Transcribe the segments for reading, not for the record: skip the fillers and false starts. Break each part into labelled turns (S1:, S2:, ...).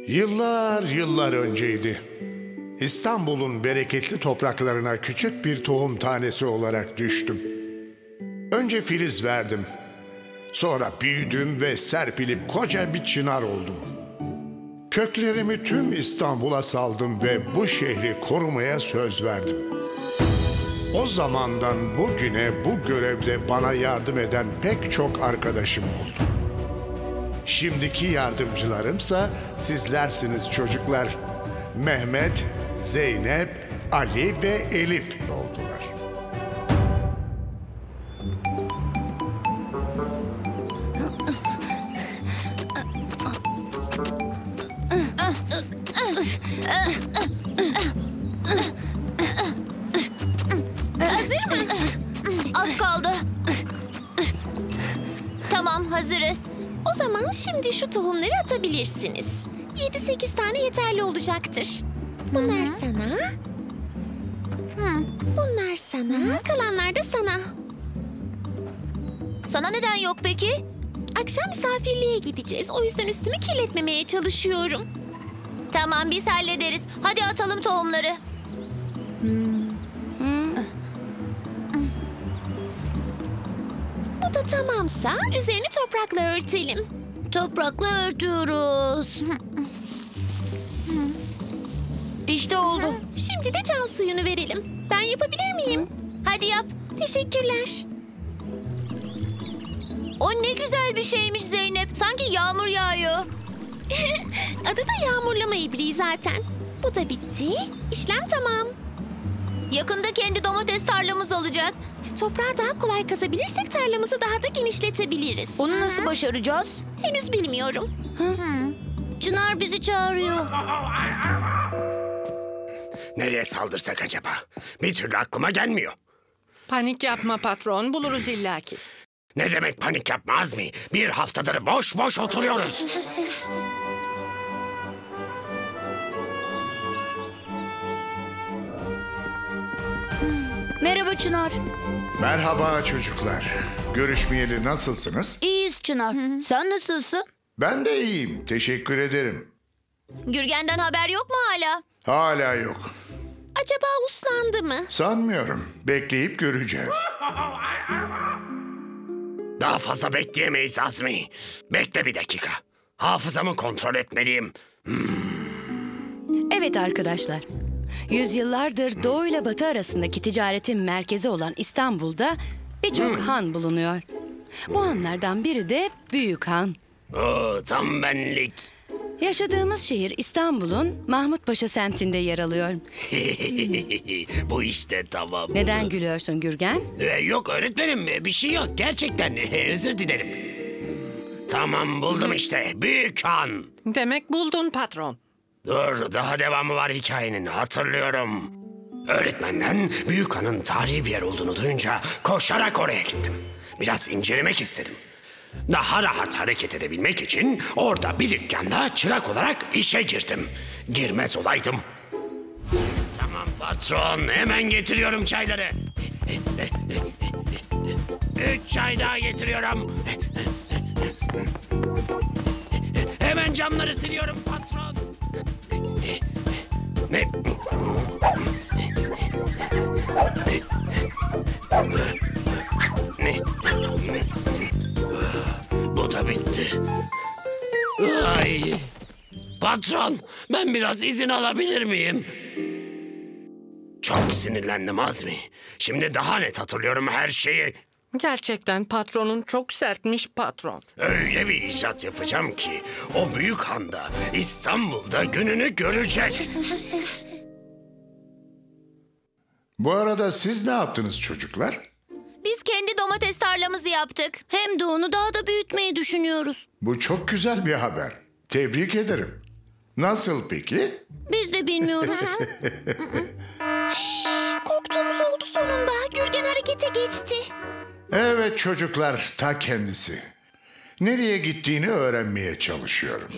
S1: Yıllar yıllar önceydi. İstanbul'un bereketli topraklarına küçük bir tohum tanesi olarak düştüm. Önce filiz verdim. Sonra büyüdüm ve serpilip koca bir çınar oldum. Köklerimi tüm İstanbul'a saldım ve bu şehri korumaya söz verdim. O zamandan bugüne bu görevde bana yardım eden pek çok arkadaşım oldu. Şimdiki yardımcılarımsa sizlersiniz çocuklar. Mehmet, Zeynep, Ali ve Elif oldular.
S2: Hazır mı? Az kaldı. Tamam, hazırız.
S3: O zaman şimdi şu tohumları atabilirsiniz. 7-8 tane yeterli olacaktır. Bunlar sana. Bunlar sana. Kalanlar da sana.
S2: Sana neden yok peki?
S3: Akşam misafirliğe gideceğiz. O yüzden üstümü kirletmemeye çalışıyorum.
S2: Tamam, biz hallederiz. Hadi atalım tohumları.
S3: Bu da tamamsa üzerini toprakla örtelim.
S2: Toprakla örtüyoruz. İşte oldu.
S3: Şimdi de can suyunu verelim. Ben yapabilir miyim?
S2: Hadi yap.
S3: Teşekkürler.
S2: O ne güzel bir şeymiş Zeynep. Sanki yağmur yağıyor.
S3: Adı da yağmurlama ibriği zaten. Bu da bitti. İşlem tamam.
S2: Yakında kendi domates tarlamız olacak.
S3: Toprağı daha kolay kazabilirsek tarlamızı daha da genişletebiliriz.
S2: Onu nasıl başaracağız?
S3: Henüz bilmiyorum.
S2: Çınar bizi çağırıyor.
S4: Nereye saldırsak acaba? Bir türlü aklıma gelmiyor.
S5: Panik yapma patron, buluruz illaki.
S4: Ne demek panik yapma Azmi? Bir haftadır boş boş oturuyoruz.
S2: Merhaba Çınar.
S1: Merhaba çocuklar. Görüşmeyeli nasılsınız?
S2: İyiyiz Çınar. Sen nasılsın?
S1: Ben de iyiyim. Teşekkür ederim.
S2: Gürgen'den haber yok mu hala?
S1: Hala yok.
S3: Acaba uslandı mı?
S1: Sanmıyorum. Bekleyip göreceğiz.
S4: Daha fazla bekleyemeyiz Azmi. Bekle bir dakika. Hafızamı kontrol etmeliyim.
S6: Evet arkadaşlar. Yüzyıllardır Doğu ile Batı arasındaki ticaretin merkezi olan İstanbul'da birçok han bulunuyor. Bu hanlardan biri de Büyük Han.
S4: Oo, tam benlik.
S6: Yaşadığımız şehir İstanbul'un Mahmutpaşa semtinde yer alıyor.
S4: Bu işte tamam.
S6: Neden gülüyorsun Gürgen?
S4: Yok öğretmenim, bir şey yok gerçekten. Özür dilerim. Tamam, buldum işte. Büyük Han.
S5: Demek buldun patron.
S4: Dur, daha devamı var hikayenin, hatırlıyorum. Öğretmenden Büyük Han'ın tarihi bir yer olduğunu duyunca koşarak oraya gittim. Biraz incelemek istedim. Daha rahat hareket edebilmek için orada bir dükkanda çırak olarak işe girdim. Girmez olaydım. Tamam patron, hemen getiriyorum çayları. 3 çay daha getiriyorum. Hemen camları siliyorum patron. Ne? Ne? Bu da bitti. Ay. Patron, ben biraz izin alabilir miyim? Çok sinirlendim Azmi. Şimdi daha net hatırlıyorum her şeyi.
S5: Gerçekten patronun çok sertmiş patron.
S4: Öyle bir icat yapacağım ki o büyük handa İstanbul'da gününü görecek.
S1: Bu arada siz ne yaptınız çocuklar?
S2: Biz kendi domates tarlamızı yaptık. Hem de onu daha da büyütmeyi düşünüyoruz.
S1: Bu çok güzel bir haber. Tebrik ederim. Nasıl peki?
S2: Biz de bilmiyoruz.
S3: Korktuğumuz oldu sonunda. Gürgen harekete geçti.
S1: Evet çocuklar, ta kendisi. Nereye gittiğini öğrenmeye çalışıyorum.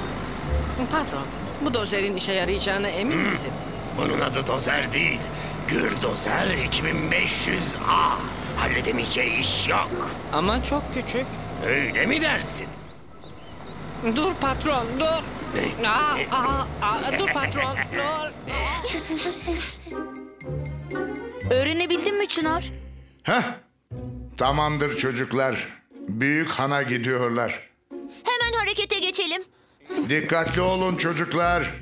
S5: Patron, bu dozerin işe yarayacağına emin misin?
S4: Bunun adı dozer değil. Gürdozer 2500A. Halledemeyeceği iş yok.
S5: Ama çok küçük.
S4: Öyle mi dersin?
S5: Dur patron, dur. Dur patron, dur.
S7: Öğrenebildin mi Çınar?
S1: Heh, tamamdır çocuklar. Büyük Han'a gidiyorlar.
S2: Hemen harekete geçelim.
S1: Dikkatli olun çocuklar.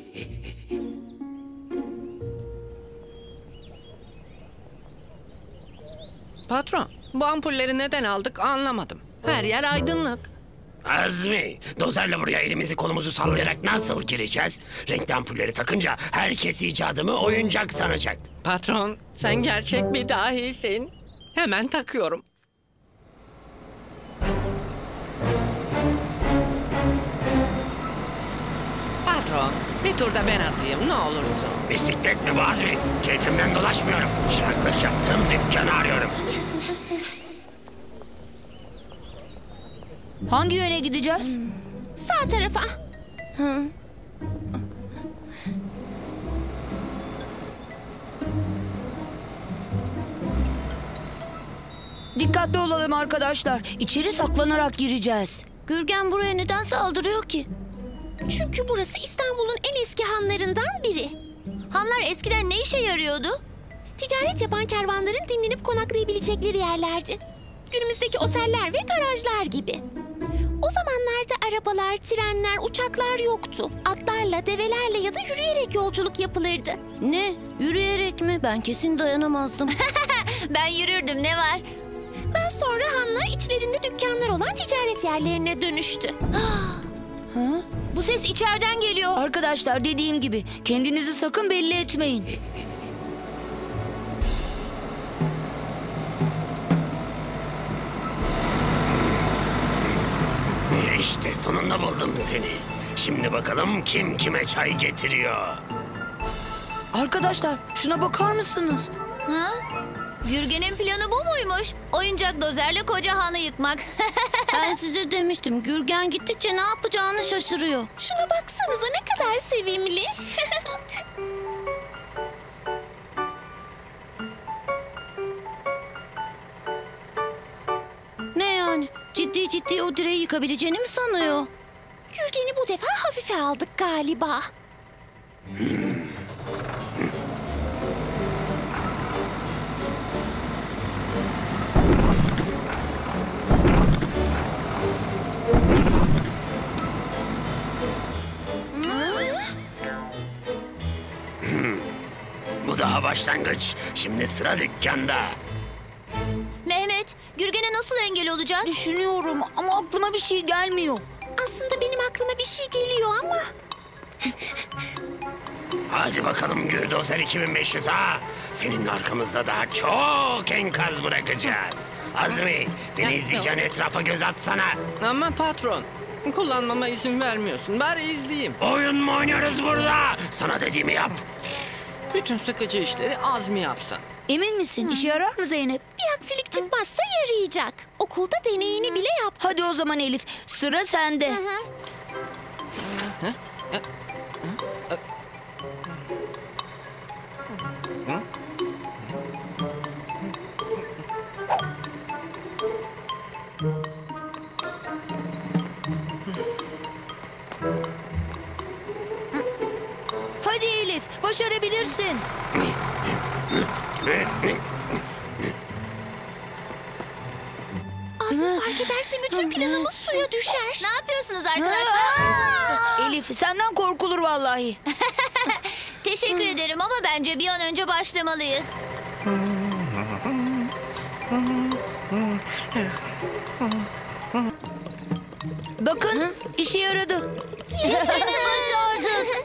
S5: Patron, bu ampulleri neden aldık anlamadım. Her yer aydınlık.
S4: Azmi, dozerle buraya elimizi kolumuzu sallayarak nasıl gireceğiz? Renkli ampulleri takınca herkes icadımı oyuncak sanacak.
S5: Patron, sen gerçek bir dahisin. Hemen takıyorum. Patron, bir turda ben atayım ne olursun.
S4: Bisiklet mi bu Azmi? Keyfimden dolaşmıyorum. Çıraklık yaptığım dükkanı arıyorum.
S7: Hangi yöne gideceğiz?
S3: Sağ tarafa.
S7: Dikkatli olalım arkadaşlar. İçeri saklanarak gireceğiz.
S2: Gürgen buraya neden saldırıyor ki?
S3: Çünkü burası İstanbul'un en eski hanlarından biri.
S2: Hanlar eskiden ne işe yarıyordu?
S3: Ticaret yapan kervanların dinlenip konaklayabilecekleri yerlerdi. Günümüzdeki oteller ve garajlar gibi. O zamanlarda arabalar, trenler, uçaklar yoktu. Atlarla, develerle ya da yürüyerek yolculuk yapılırdı.
S2: Ne? Yürüyerek mi? Ben kesin dayanamazdım. Ben yürürdüm, ne var?
S3: Daha sonra hanlar içlerinde dükkanlar olan ticaret yerlerine dönüştü.
S2: Bu ses içeriden geliyor.
S7: Arkadaşlar dediğim gibi kendinizi sakın belli etmeyin.
S4: İşte sonunda buldum seni. Şimdi bakalım kim kime çay getiriyor.
S7: Arkadaşlar şuna bakar mısınız?
S2: Ha? Gürgen'in planı bu muymuş? Oyuncak dozerle koca hanı yıkmak. Ben size demiştim. Gürgen gittikçe ne yapacağını şaşırıyor.
S3: Şuna baksanıza ne kadar sevimli.
S2: Ne yani? Ciddi ciddi o direği yıkabileceğini mi sanıyor?
S3: Gürgen'i bu defa hafife aldık galiba.
S4: Bu daha başlangıç. Şimdi sıra dükkanda.
S2: Mehmet, Gürgen'e nasıl engel olacağız?
S7: Düşünüyorum ama aklıma bir şey gelmiyor.
S3: Aslında benim aklıma bir şey geliyor ama...
S4: Hadi bakalım Gürdozer 2500 ha. Senin arkamızda daha çok enkaz bırakacağız. Azmi, beni izleyeceğin etrafa göz atsana.
S5: Ama patron, kullanmama izin vermiyorsun. Bari izleyeyim.
S4: Oyun mu oynuyoruz burada? Sana dediğimi yap.
S5: Bütün sıkıcı işleri Azmi yapsın.
S7: Emin misin? İşe yarar mı Zeynep?
S3: Bir aksilik çıkmazsa yarayacak. Okulda deneyini bile yaptı.
S7: Hadi o zaman Elif, sıra sende. Hadi Elif, başarabilirsin.
S3: Azmi fark ederse bütün planımız suya düşer.
S2: Ne yapıyorsunuz arkadaşlar?
S7: Elif, senden korkulur vallahi.
S2: Teşekkür ederim ama bence bir an önce başlamalıyız.
S7: Bakın, işe yaradı.
S2: Seni başardık.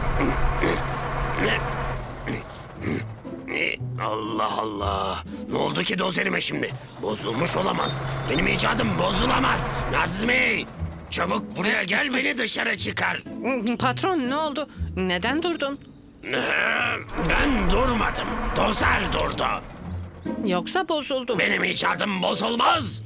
S4: Allah Allah. Ne oldu ki dozerime şimdi? Bozulmuş olamaz. Benim icadım bozulamaz. Nazmi! Çabuk buraya gel, beni dışarı çıkar.
S5: Patron ne oldu? Neden durdun?
S4: Ben durmadım. Dozer durdu.
S5: Yoksa bozuldum.
S4: Benim icadım bozulmaz.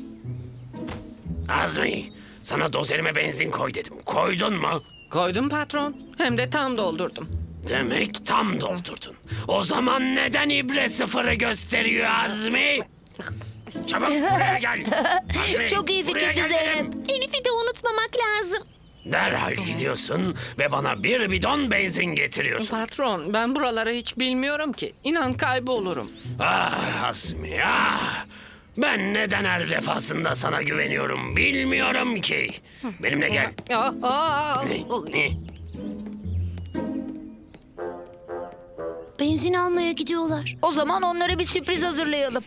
S4: Azmi, sana dozerime benzin koy dedim. Koydun mu?
S5: Koydum patron. Hem de tam doldurdum.
S4: Demek tam doldurdun. O zaman neden ibre sıfırı gösteriyor Azmi? Çabuk buraya gel. Azmi,
S7: Çok iyi
S4: buraya
S7: fikirdi
S4: gel
S7: Zeynep.
S4: dedim.
S3: Elif'i de unutmamak lazım.
S4: Derhal gidiyorsun ve bana bir bidon benzin getiriyorsun.
S5: Patron, ben buraları hiç bilmiyorum ki. İnan kaybolurum.
S4: Ah Azmi ah. Ben neden her defasında sana güveniyorum bilmiyorum ki. Benimle gel.
S2: Benzin almaya gidiyorlar.
S7: O zaman onlara bir sürpriz hazırlayalım.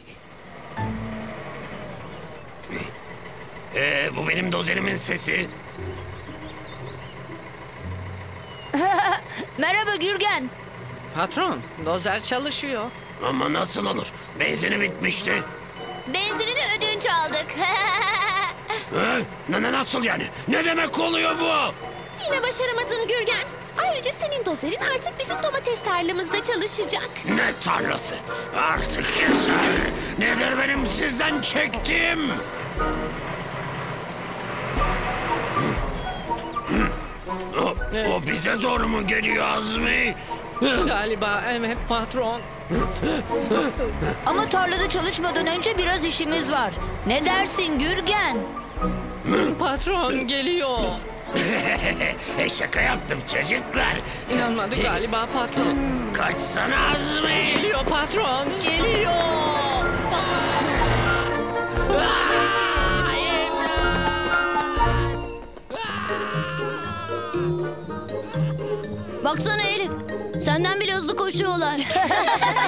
S4: Bu benim dozerimin sesi.
S7: Merhaba Gürgen.
S5: Patron, dozer çalışıyor.
S4: Ama nasıl olur? Benzini bitmişti.
S2: Benzinini ödünç aldık.
S4: Nasıl yani? Ne demek oluyor bu?
S3: Yine başaramadın Gürgen. Ayrıca senin dozerin artık bizim domates tarlamızda çalışacak.
S4: Ne tarlası? Artık yeter. Nedir benim sizden çektiğim? O bize doğru mu geliyor Azmi?
S5: Galiba evet patron.
S7: Ama tarlada çalışmadan önce biraz işimiz var. Ne dersin Gürgen?
S5: Patron geliyor.
S4: Şaka yaptım çocuklar.
S5: İnanmadı galiba patron.
S4: Kaçsana Azmi.
S5: Geliyor patron, geliyor.
S2: Baksana Elif. Senden bile hızlı koşuyorlar.